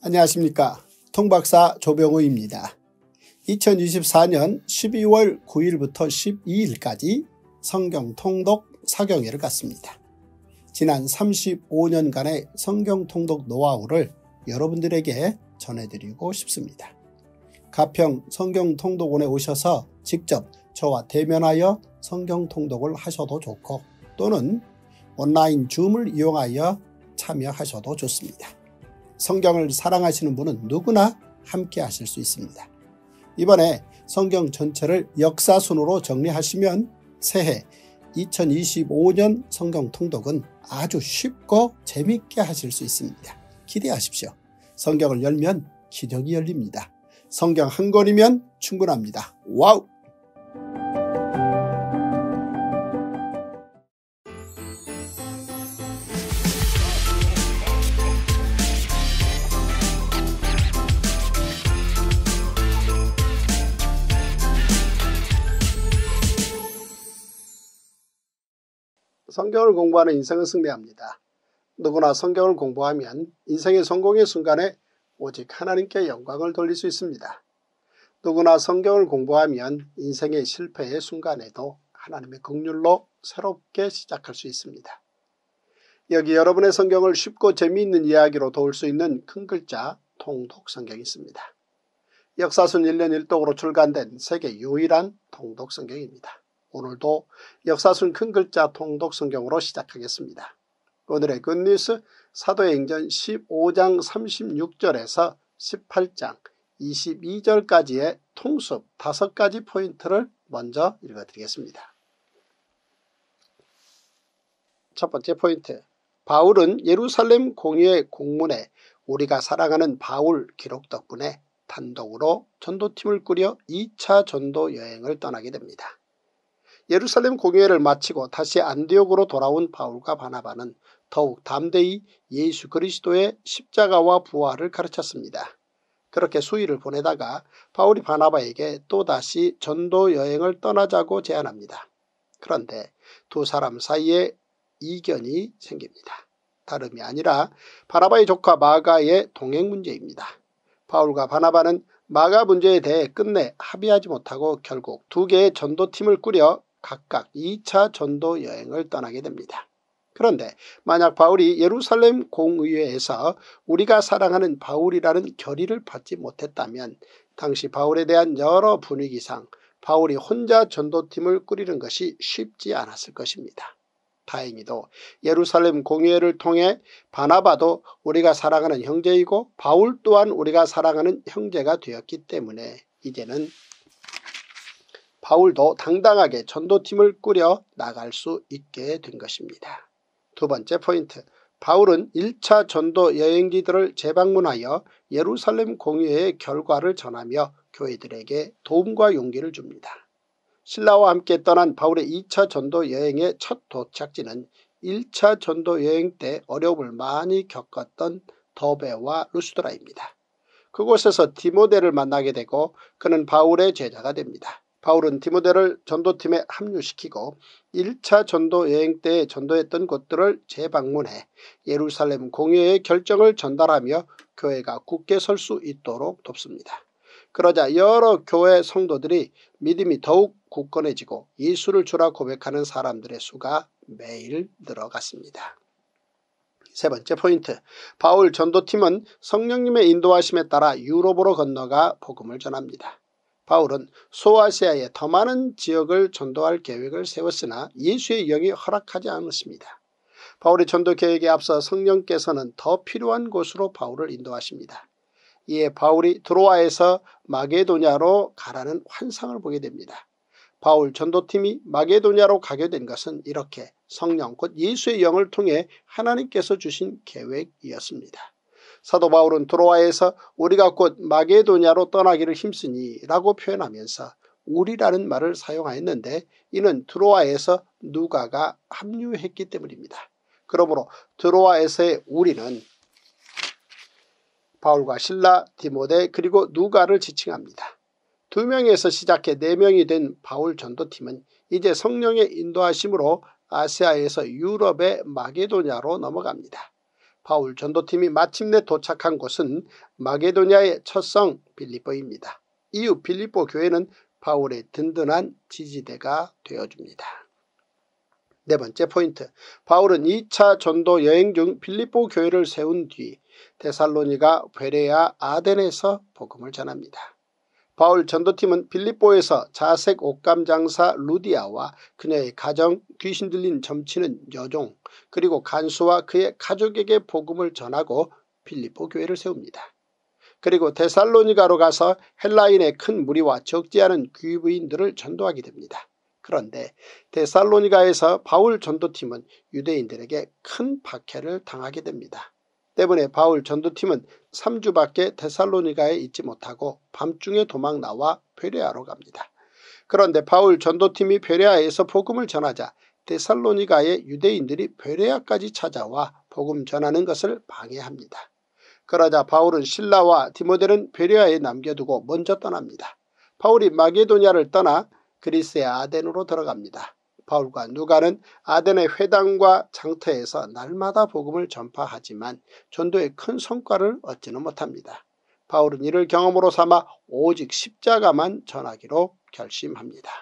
안녕하십니까. 통박사 조병우입니다. 2024년 12월 9일부터 12일까지 성경 통독 사경회를 갖습니다. 지난 35년간의 성경 통독 노하우를 여러분들에게 전해드리고 싶습니다. 가평 성경 통독원에 오셔서 직접 저와 대면하여 성경 통독을 하셔도 좋고, 또는 온라인 줌을 이용하여 참여하셔도 좋습니다. 성경을 사랑하시는 분은 누구나 함께 하실 수 있습니다. 이번에 성경 전체를 역사순으로 정리하시면 새해 2025년 성경 통독은 아주 쉽고 재밌게 하실 수 있습니다. 기대하십시오. 성경을 열면 기적이 열립니다. 성경 한 권이면 충분합니다. 와우! 성경을 공부하는 인생은 승리합니다. 누구나 성경을 공부하면 인생의 성공의 순간에 오직 하나님께 영광을 돌릴 수 있습니다. 누구나 성경을 공부하면 인생의 실패의 순간에도 하나님의 긍휼로 새롭게 시작할 수 있습니다. 여기 여러분의 성경을 쉽고 재미있는 이야기로 도울 수 있는 큰 글자 통독 성경이 있습니다. 역사순 1년 1독으로 출간된 세계 유일한 통독 성경입니다. 오늘도 역사순 큰 글자 통독 성경으로 시작하겠습니다. 오늘의 굿뉴스 사도행전 15장 36절에서 18장 22절까지의 통습 5가지 포인트를 먼저 읽어드리겠습니다. 첫 번째 포인트, 바울은 예루살렘 공의회 공문에 우리가 사랑하는 바울 기록 덕분에 단독으로 전도팀을 꾸려 2차 전도 여행을 떠나게 됩니다. 예루살렘 공의회를 마치고 다시 안디옥으로 돌아온 바울과 바나바는 더욱 담대히 예수 그리스도의 십자가와 부활을 가르쳤습니다. 그렇게 수일을 보내다가 바울이 바나바에게 또다시 전도 여행을 떠나자고 제안합니다. 그런데 두 사람 사이에 이견이 생깁니다. 다름이 아니라 바나바의 조카 마가의 동행 문제입니다. 바울과 바나바는 마가 문제에 대해 끝내 합의하지 못하고 결국 두 개의 전도팀을 꾸려 각각 2차 전도 여행을 떠나게 됩니다. 그런데 만약 바울이 예루살렘 공의회에서 우리가 사랑하는 바울이라는 결의를 받지 못했다면 당시 바울에 대한 여러 분위기상 바울이 혼자 전도팀을 꾸리는 것이 쉽지 않았을 것입니다. 다행히도 예루살렘 공의회를 통해 바나바도 우리가 사랑하는 형제이고 바울 또한 우리가 사랑하는 형제가 되었기 때문에 이제는 바울도 당당하게 전도팀을 꾸려 나갈 수 있게 된 것입니다. 두 번째 포인트, 바울은 1차 전도 여행지들을 재방문하여 예루살렘 공의회의 결과를 전하며 교회들에게 도움과 용기를 줍니다. 신라와 함께 떠난 바울의 2차 전도 여행의 첫 도착지는 1차 전도 여행 때 어려움을 많이 겪었던 더베와 루스드라입니다. 그곳에서 디모데를 만나게 되고 그는 바울의 제자가 됩니다. 바울은 디모데를 전도팀에 합류시키고 1차 전도 여행 때 전도했던 곳들을 재방문해 예루살렘 공의회의 결정을 전달하며 교회가 굳게 설 수 있도록 돕습니다. 그러자 여러 교회 성도들이 믿음이 더욱 굳건해지고 예수를 주라 고백하는 사람들의 수가 매일 늘어갔습니다. 세 번째 포인트, 바울 전도팀은 성령님의 인도하심에 따라 유럽으로 건너가 복음을 전합니다. 바울은 소아시아의 더 많은 지역을 전도할 계획을 세웠으나 예수의 영이 허락하지 않았습니다. 바울의 전도 계획에 앞서 성령께서는 더 필요한 곳으로 바울을 인도하십니다. 이에 바울이 드로아에서 마게도냐로 가라는 환상을 보게 됩니다. 바울 전도팀이 마게도냐로 가게 된 것은 이렇게 성령 곧 예수의 영을 통해 하나님께서 주신 계획이었습니다. 사도 바울은 드로아에서 우리가 곧 마게도냐로 떠나기를 힘쓰니 라고 표현하면서 우리라는 말을 사용하였는데 이는 드로아에서 누가가 합류했기 때문입니다. 그러므로 드로아에서의 우리는 바울과 실라, 디모데 그리고 누가를 지칭합니다. 2명에서 시작해 4명이 된 바울 전도팀은 이제 성령의 인도하심으로 아시아에서 유럽의 마게도냐로 넘어갑니다. 바울 전도팀이 마침내 도착한 곳은 마게도냐의 첫 성 빌립보입니다. 이후 빌립보 교회는 바울의 든든한 지지대가 되어줍니다. 네 번째 포인트, 바울은 2차 전도 여행 중 빌립보 교회를 세운 뒤 데살로니가, 베레아, 아덴에서 복음을 전합니다. 바울 전도팀은 빌립보에서 자색 옷감 장사 루디아와 그녀의 가정, 귀신 들린 점치는 여종, 그리고 간수와 그의 가족에게 복음을 전하고 빌립보 교회를 세웁니다. 그리고 데살로니가로 가서 헬라인의 큰 무리와 적지 않은 귀부인들을 전도하게 됩니다. 그런데 데살로니가에서 바울 전도팀은 유대인들에게 큰 박해를 당하게 됩니다. 때문에 바울 전도팀은 3주밖에 데살로니가에 있지 못하고 밤중에 도망 나와 베레아로 갑니다. 그런데 바울 전도팀이 베레아에서 복음을 전하자 데살로니가의 유대인들이 베레아까지 찾아와 복음 전하는 것을 방해합니다. 그러자 바울은 실라와 디모데는 베레아에 남겨두고 먼저 떠납니다. 바울이 마게도냐를 떠나 그리스의 아덴으로 들어갑니다. 바울과 누가는 아덴의 회당과 장터에서 날마다 복음을 전파하지만 전도에 큰 성과를 얻지는 못합니다. 바울은 이를 경험으로 삼아 오직 십자가만 전하기로 결심합니다.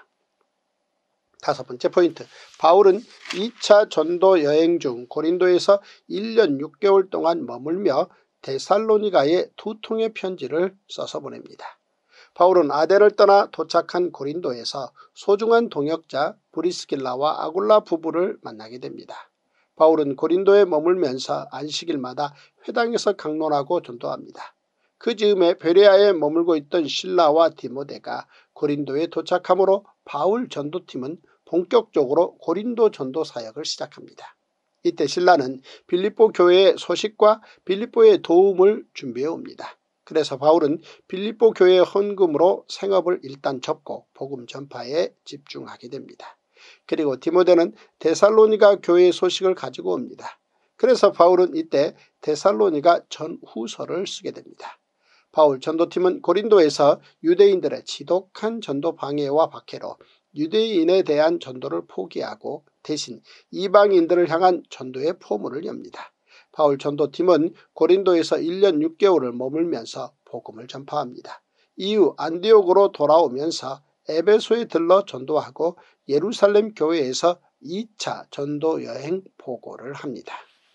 다섯 번째 포인트, 바울은 2차 전도 여행 중 고린도에서 1년 6개월 동안 머물며 데살로니가에 2통의 편지를 써서 보냅니다. 바울은 아덴을 떠나 도착한 고린도에서 소중한 동역자 브리스길라와 아굴라 부부를 만나게 됩니다. 바울은 고린도에 머물면서 안식일마다 회당에서 강론하고 전도합니다. 그 즈음에 베레아에 머물고 있던 실라와 디모데가 고린도에 도착하므로 바울 전도팀은 본격적으로 고린도 전도 사역을 시작합니다. 이때 신라는 빌립보 교회의 소식과 빌립보의 도움을 준비해 옵니다. 그래서 바울은 빌립보 교회의 헌금으로 생업을 일단 접고 복음 전파에 집중하게 됩니다. 그리고 디모데는 데살로니가 교회의 소식을 가지고 옵니다. 그래서 바울은 이때 데살로니가 전후서를 쓰게 됩니다. 바울 전도팀은 고린도에서 유대인들의 지독한 전도 방해와 박해로 유대인에 대한 전도를 포기하고 대신 이방인들을 향한 전도의 포문을 엽니다. 바울 전도팀은 고린도에서 1년 6개월을 머물면서 복음을 전파합니다. 이후 안디옥으로 돌아오면서 에베소에 들러 전도하고 예루살렘 교회에서 2차 전도 여행 보고를 합니다.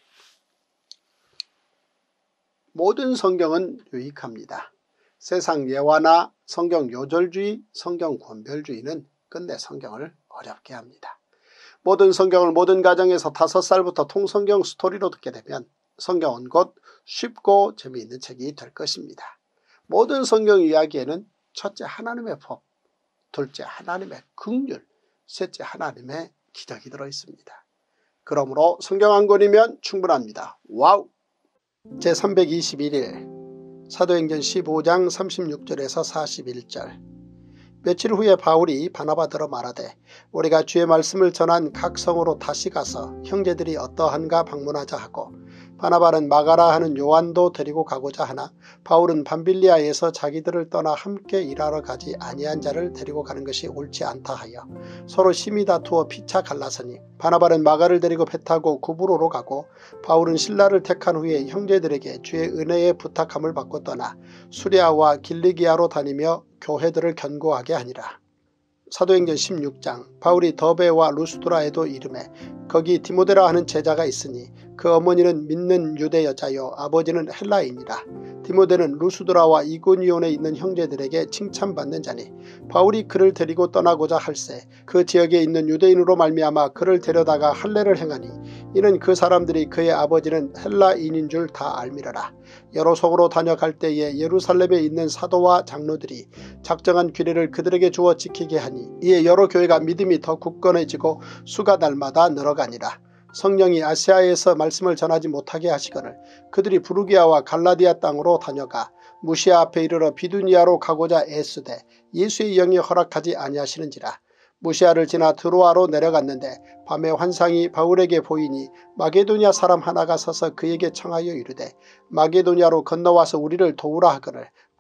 모든 성경은 유익합니다. 세상 예화나 성경 요절주의, 성경 권별주의는 끝내 성경을 어렵게 합니다. 모든 성경을 모든 가정에서 5살부터 통성경 스토리로 듣게 되면 성경은 곧 쉽고 재미있는 책이 될 것입니다. 모든 성경 이야기에는 첫째 하나님의 법, 둘째 하나님의 긍휼, 셋째 하나님의 기적이 들어있습니다. 그러므로 성경 한 권이면 충분합니다. 와우! 제321일 사도행전 15장 36절에서 41절. 며칠 후에 바울이 바나바더러 말하되 우리가 주의 말씀을 전한 각 성으로 다시 가서 형제들이 어떠한가 방문하자 하고 바나바는 마가라 하는 요한도 데리고 가고자 하나 바울은 밤빌리아에서 자기들을 떠나 함께 일하러 가지 아니한 자를 데리고 가는 것이 옳지 않다 하여 서로 심히 다투어 피차 갈라서니 바나바는 마가를 데리고 배 타고 구브로로 가고 바울은 실라를 택한 후에 형제들에게 주의 은혜에 부탁함을 받고 떠나 수리아와 길리기아로 다니며 교회들을 견고하게 하니라. 사도행전 16장. 바울이 더베와 루스드라에도 이르매 거기 디모데라 하는 제자가 있으니 그 어머니는 믿는 유대 여자요 아버지는 헬라인이라. 디모데는 루스드라와 이고니온에 있는 형제들에게 칭찬받는 자니 바울이 그를 데리고 떠나고자 할세 그 지역에 있는 유대인으로 말미암아 그를 데려다가 할례를 행하니 이는 그 사람들이 그의 아버지는 헬라인인 줄 다 알미러라. 여러 속으로 다녀갈 때에 예루살렘에 있는 사도와 장로들이 작정한 규례를 그들에게 주어 지키게 하니 이에 여러 교회가 믿음이 더 굳건해지고 수가 날마다 늘어가니라. 성령이 아시아에서 말씀을 전하지 못하게 하시거늘 그들이 부르기아와 갈라디아 땅으로 다녀가 무시아 앞에 이르러 비두니아로 가고자 애쓰되 예수의 영이 허락하지 아니하시는지라. 무시아를 지나 드로아로 내려갔는데 밤에 환상이 바울에게 보이니 마게도냐 사람 하나가 서서 그에게 청하여 이르되 마게도냐로 건너와서 우리를 도우라 하거늘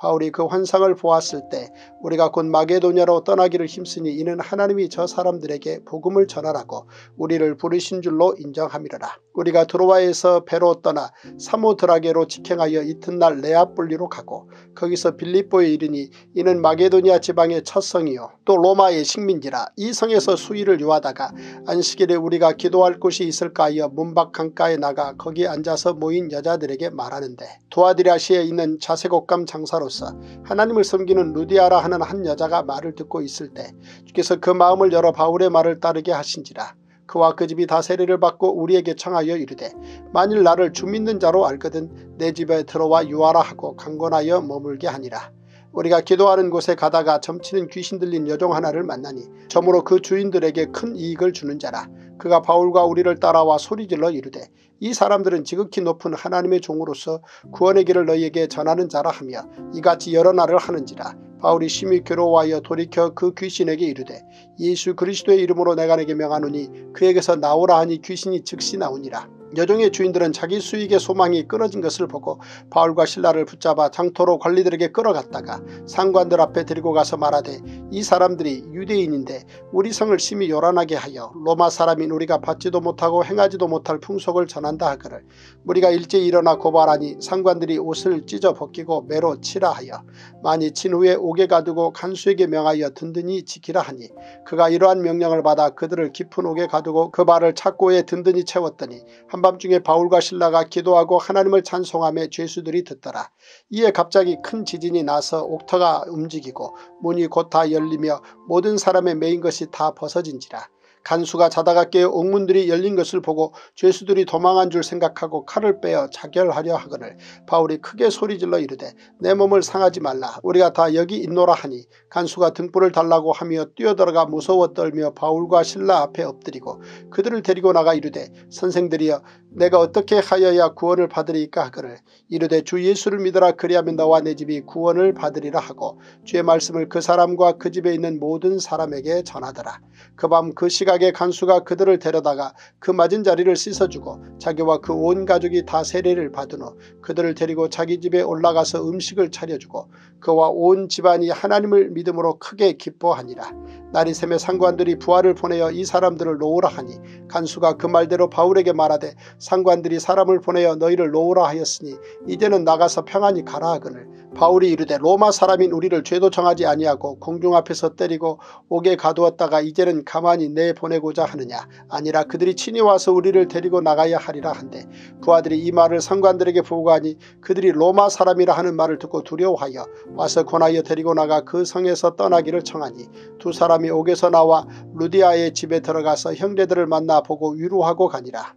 바울이 그 환상을 보았을 때 우리가 곧 마게도냐로 떠나기를 힘쓰니 이는 하나님이 저 사람들에게 복음을 전하라고 우리를 부르신 줄로 인정함이로라. 우리가 드로아에서 배로 떠나 사모드라게로 직행하여 이튿날 레아뿔리로 가고 거기서 빌립보에 이르니 이는 마게도냐 지방의 첫 성이요 또 로마의 식민지라. 이 성에서 수일을 유하다가 안식일에 우리가 기도할 곳이 있을까 하여 문밖 강가에 나가 거기 앉아서 모인 여자들에게 말하는데 두아디라시에 있는 자색옷감 장사로서 하나님을 섬기는 루디아라 하는 한 여자가 말을 듣고 있을 때 주께서 그 마음을 열어 바울의 말을 따르게 하신지라. 그와 그 집이 다 세례를 받고 우리에게 청하여 이르되 만일 나를 주 믿는 자로 알거든 내 집에 들어와 유하라 하고 강권하여 머물게 하니라. 우리가 기도하는 곳에 가다가 점치는 귀신 들린 여종 하나를 만나니 저무로 그 주인들에게 큰 이익을 주는 자라. 그가 바울과 우리를 따라와 소리질러 이르되 이 사람들은 지극히 높은 하나님의 종으로서 구원의 길을 너희에게 전하는 자라 하며 이같이 여러 날을 하는지라. 바울이 심히 괴로워하여 돌이켜 그 귀신에게 이르되 예수 그리스도의 이름으로 내가 내게 명하노니 그에게서 나오라 하니 귀신이 즉시 나오니라. 여종의 주인들은 자기 수익의 소망이 끊어진 것을 보고 바울과 실라를 붙잡아 장토로 관리들에게 끌어갔다가 상관들 앞에 데리고 가서 말하되 이 사람들이 유대인인데 우리 성을 심히 요란하게 하여 로마 사람인 우리가 받지도 못하고 행하지도 못할 풍속을 전한다 하거늘 우리가 일제히 일어나 고발하니 상관들이 옷을 찢어 벗기고 매로 치라 하여 많이 친 후에 옥에 가두고 간수에게 명하여 든든히 지키라 하니 그가 이러한 명령을 받아 그들을 깊은 옥에 가두고 그 발을 착고에 든든히 채웠더니 한밤중에 바울과 실라가 기도하고 하나님을 찬송하며 죄수들이 듣더라. 이에 갑자기 큰 지진이 나서 옥터가 움직이고 문이 곧 다 열리며 모든 사람의 매인 것이 다 벗어진지라. 간수가 자다가 깨어 옥문들이 열린 것을 보고 죄수들이 도망한 줄 생각하고 칼을 빼어 자결하려 하거늘 바울이 크게 소리질러 이르되 내 몸을 상하지 말라. 우리가 다 여기 있노라 하니 간수가 등불을 달라고 하며 뛰어들어가 무서워 떨며 바울과 실라 앞에 엎드리고 그들을 데리고 나가 이르되 선생들이여 내가 어떻게 하여야 구원을 받으리까 하거늘 이르되 주 예수를 믿으라. 그리하면 너와 내 집이 구원을 받으리라 하고 주의 말씀을 그 사람과 그 집에 있는 모든 사람에게 전하더라. 그 밤 그 시각에 간수가 그들을 데려다가 그 맞은 자리를 씻어주고 자기와 그 온 가족이 다 세례를 받은 후 그들을 데리고 자기 집에 올라가서 음식을 차려주고 그와 온 집안이 하나님을 믿음으로 크게 기뻐하니라. 날이 새매 상관들이 부하를 보내어 이 사람들을 놓으라 하니 간수가 그 말대로 바울에게 말하되 상관들이 사람을 보내어 너희를 놓으라 하였으니 이제는 나가서 평안히 가라 하거늘 바울이 이르되 로마 사람인 우리를 죄도 정하지 아니하고 공중 앞에서 때리고 옥에 가두었다가 이제는 가만히 내보내고자 하느냐. 아니라 그들이 친히 와서 우리를 데리고 나가야 하리라 한데 부하들이 이 말을 상관들에게 보고하니 그들이 로마 사람이라 하는 말을 듣고 두려워하여 와서 권하여 데리고 나가 그 성에서 떠나기를 청하니 두 사람이 옥에서 나와 루디아의 집에 들어가서 형제들을 만나 보고 위로하고 가니라.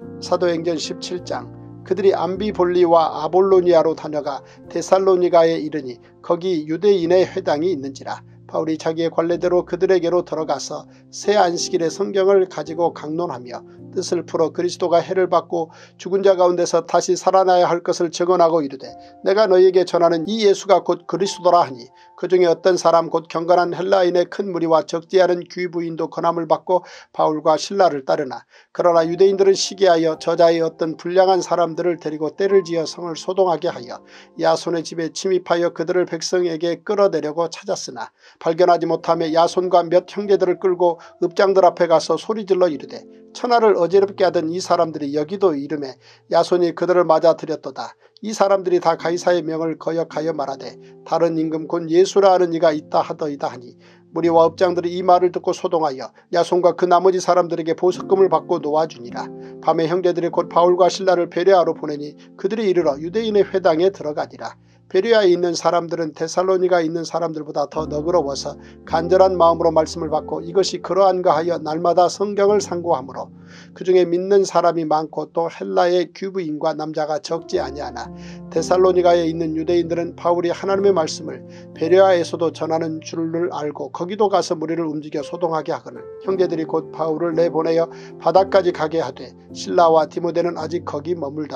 사도행전 17장. 그들이 암비볼리와 아볼로니아로 다녀가 데살로니가에 이르니 거기 유대인의 회당이 있는지라. 바울이 자기의 관례대로 그들에게로 들어가서 새 안식일에 성경을 가지고 강론하며 뜻을 풀어 그리스도가 해를 받고 죽은 자 가운데서 다시 살아나야 할 것을 증언하고 이르되 내가 너희에게 전하는 이 예수가 곧 그리스도라 하니 그 중에 어떤 사람 곧 경건한 헬라인의 큰 무리와 적지 않은 귀부인도 권함을 받고 바울과 실라를 따르나 그러나 유대인들은 시기하여 저자의 어떤 불량한 사람들을 데리고 때를 지어 성을 소동하게 하여 야손의 집에 침입하여 그들을 백성에게 끌어내려고 찾았으나 발견하지 못하며 야손과 몇 형제들을 끌고 읍장들 앞에 가서 소리질러 이르되 천하를 어지럽게 하던 이 사람들이 여기도 이름에 야손이 그들을 맞아 들였도다. 이 사람들이 다 가이사의 명을 거역하여 말하되 다른 임금 곧 예수라 하는 이가 있다 하더이다 하니 무리와 읍장들이 이 말을 듣고 소동하여 야손과 그 나머지 사람들에게 보석금을 받고 놓아주니라. 밤에 형제들이 곧 바울과 실라를 베레아로 보내니 그들이 이르러 유대인의 회당에 들어가니라. 베레아에 있는 사람들은 데살로니가에 있는 사람들보다 더 너그러워서 간절한 마음으로 말씀을 받고 이것이 그러한가 하여 날마다 성경을 상고하므로 그 중에 믿는 사람이 많고 또 헬라의 귀부인과 남자가 적지 아니하나 데살로니가에 있는 유대인들은 바울이 하나님의 말씀을 베레아에서도 전하는 줄을 알고 거기도 가서 무리를 움직여 소동하게 하거늘 형제들이 곧 바울을 내보내어 바다까지 가게 하되 실라와 디모데는 아직 거기 머물더라.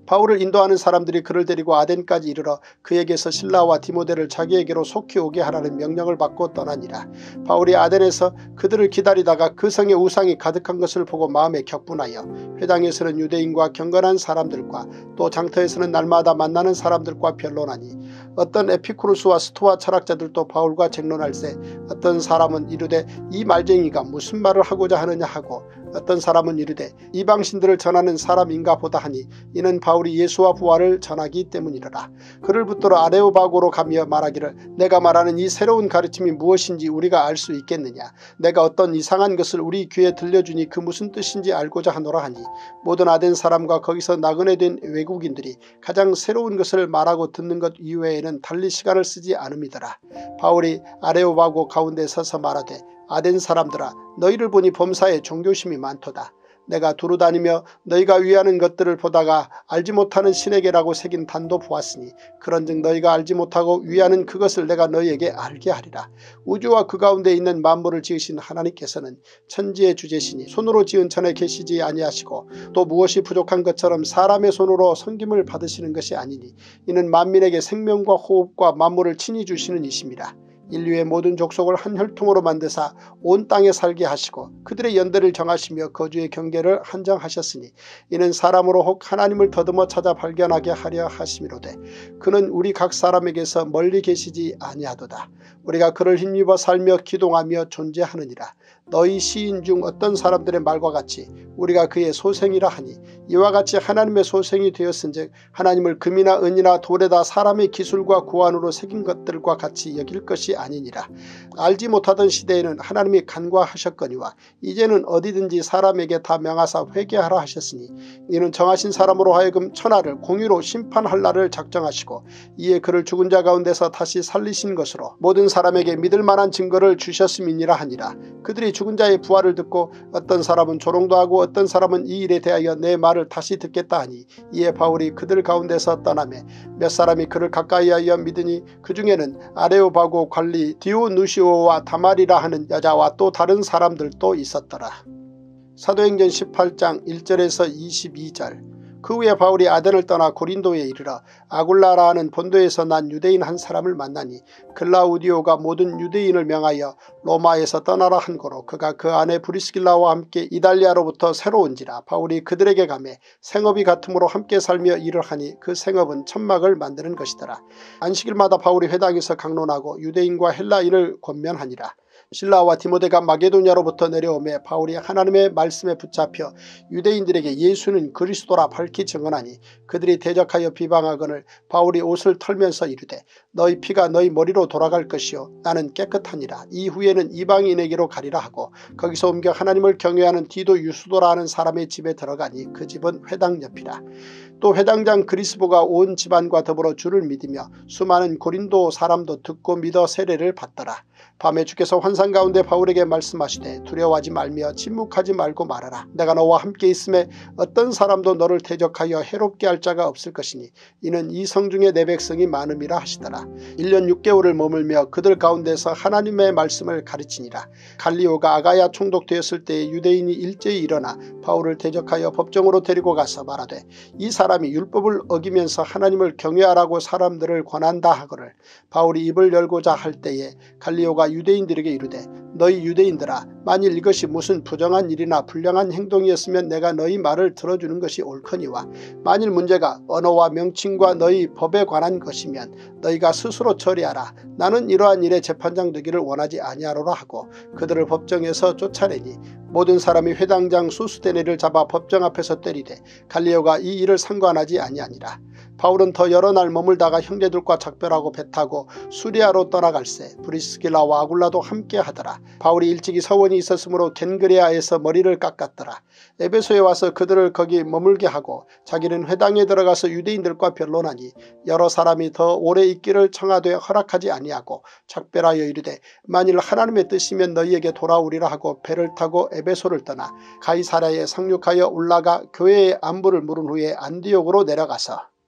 바울을 인도하는 사람들이 그를 데리고 아덴까지 이르러 그에게서 실라와 디모데를 자기에게로 속히 오게 하라는 명령을 받고 떠나니라. 바울이 아덴에서 그들을 기다리다가 그 성에 우상이 가득한 것을 보고 마음에 격분하여 회당에서는 유대인과 경건한 사람들과 또 장터에서는 날마다 만나는 사람들과 변론하니 어떤 에피쿠루스와 스토아 철학자들도 바울과 쟁론할세 어떤 사람은 이르되 이 말쟁이가 무슨 말을 하고자 하느냐 하고 어떤 사람은 이르되 이방신들을 전하는 사람인가 보다 하니 이는 바울이 예수와 부활을 전하기 때문이라. 그를 붙들어 아레오바고로 가며 말하기를 내가 말하는 이 새로운 가르침이 무엇인지 우리가 알 수 있겠느냐. 내가 어떤 이상한 것을 우리 귀에 들려주니 그 무슨 뜻인지 알고자 하노라 하니 모든 아덴 사람과 거기서 나그네 된 외국인들이 가장 새로운 것을 말하고 듣는 것 이외에는 달리 시간을 쓰지 않음이더라. 바울이 아레오바고 가운데 서서 말하되 아덴 사람들아 너희를 보니 범사에 종교심이 많도다. 내가 두루 다니며 너희가 위하는 것들을 보다가 알지 못하는 신에게라고 새긴 단도 보았으니 그런즉 너희가 알지 못하고 위하는 그것을 내가 너희에게 알게 하리라. 우주와 그 가운데 있는 만물을 지으신 하나님께서는 천지의 주제시니 손으로 지은 천에 계시지 아니하시고 또 무엇이 부족한 것처럼 사람의 손으로 섬김을 받으시는 것이 아니니 이는 만민에게 생명과 호흡과 만물을 친히 주시는 이심이라. 인류의 모든 족속을 한 혈통으로 만드사 온 땅에 살게 하시고 그들의 연대를 정하시며 거주의 경계를 한정하셨으니 이는 사람으로 혹 하나님을 더듬어 찾아 발견하게 하려 하심이로되 그는 우리 각 사람에게서 멀리 계시지 아니하도다. 우리가 그를 힘입어 살며 기동하며 존재하느니라. 너희 시인 중 어떤 사람들의 말과 같이 우리가 그의 소생이라 하니 이와 같이 하나님의 소생이 되었은즉 하나님을 금이나 은이나 돌에다 사람의 기술과 고안으로 새긴 것들과 같이 여길 것이 아니니라. 알지 못하던 시대에는 하나님이 간과하셨거니와 이제는 어디든지 사람에게 다 명하사 회개하라 하셨으니 이는 정하신 사람으로 하여금 천하를 공의로 심판할 날을 작정하시고 이에 그를 죽은 자 가운데서 다시 살리신 것으로 모든 사람에게 믿을 만한 증거를 주셨음이니라 하니라. 그들이 죽은 자의 부활을 듣고 어떤 사람은 조롱도 하고 어떤 사람은 이 일에 대하여 내 말을 다시 듣겠다 하니 이에 바울이 그들 가운데서 떠나매 몇 사람이 그를 가까이하여 믿으니 그 중에는 아레오바고 관리 디오누시오와 다말이라 하는 여자와 또 다른 사람들도 있었더라. 사도행전 18장 1절에서 22절. 그 후에 바울이 아덴을 떠나 고린도에 이르러 아굴라라 하는 본도에서 난 유대인 한 사람을 만나니 글라우디오가 모든 유대인을 명하여 로마에서 떠나라 한 고로 그가 그 아내 브리스길라와 함께 이달리아로부터 새로 온지라. 바울이 그들에게 가매 생업이 같음으로 함께 살며 일을 하니 그 생업은 천막을 만드는 것이더라. 안식일마다 바울이 회당에서 강론하고 유대인과 헬라인을 권면하니라. 실라와 디모데가 마게도냐로부터 내려오매 바울이 하나님의 말씀에 붙잡혀 유대인들에게 예수는 그리스도라 밝히 증언하니 그들이 대적하여 비방하거늘 바울이 옷을 털면서 이르되 너희 피가 너희 머리로 돌아갈 것이요 나는 깨끗하니라. 이후에는 이방인에게로 가리라 하고 거기서 옮겨 하나님을 경외하는 디도 유수도라 하는 사람의 집에 들어가니 그 집은 회당 옆이라. 또 회당장 그리스보가 온 집안과 더불어 주를 믿으며 수많은 고린도 사람도 듣고 믿어 세례를 받더라. 밤에 주께서 환상 가운데 바울에게 말씀하시되 두려워하지 말며 침묵하지 말고 말하라. 내가 너와 함께 있음에 어떤 사람도 너를 대적하여 해롭게 할 자가 없을 것이니 이는 이 성 중에 내 백성이 많음이라 하시더라. 1년 6개월을 머물며 그들 가운데서 하나님의 말씀을 가르치니라. 갈리오가 아가야 총독되었을 때에 유대인이 일제히 일어나 바울을 대적하여 법정으로 데리고 가서 말하되 이 사람이 율법을 어기면서 하나님을 경외하라고 사람들을 권한다 하거늘 바울이 입을 열고자 할 때에 갈리오가 유대인들에게 이르되 너희 유대인들아 만일 이것이 무슨 부정한 일이나 불량한 행동이었으면 내가 너희 말을 들어주는 것이 옳거니와 만일 문제가 언어와 명칭과 너희 법에 관한 것이면 너희가 스스로 처리하라. 나는 이러한 일에 재판장 되기를 원하지 아니하노라 하고 그들을 법정에서 쫓아내니 모든 사람이 회당장 수스데네를 잡아 법정 앞에서 때리되 갈리오가 이 일을 상관하지 아니하니라. 바울은 더 여러 날 머물다가 형제들과 작별하고 배 타고 수리아로 떠나갈새 브리스길라와 아굴라도 함께 하더라. 바울이 일찍이 서원이 있었으므로 겐그레아에서 머리를 깎았더라. 에베소에 와서 그들을 거기 머물게 하고 자기는 회당에 들어가서 유대인들과 변론하니 여러 사람이 더 오래 있기를 청하되 허락하지 아니하고 작별하여 이르되 만일 하나님의 뜻이면 너희에게 돌아오리라 하고 배를 타고 에베소를 떠나 가이사랴에 상륙하여 올라가 교회의 안부를 물은 후에 안디옥으로 내려가서